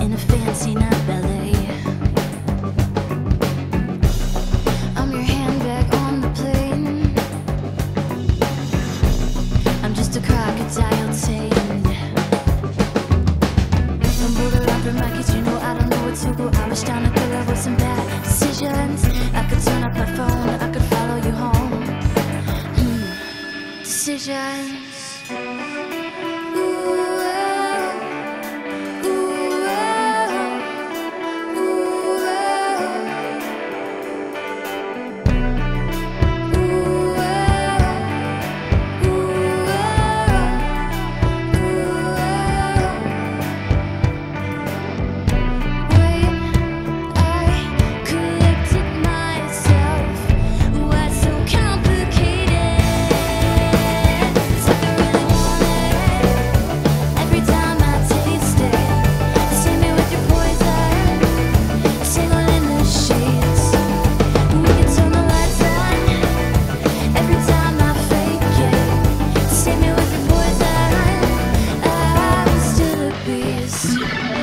in a fancy night ballet. I'm your handbag on the plane. I'm just a crocodile tamed. I'm bored up in my kids, you know I don't know what to do. I was trying to fill up with some bad decisions. I could turn up my phone, I could follow you home. Decisions. Peace.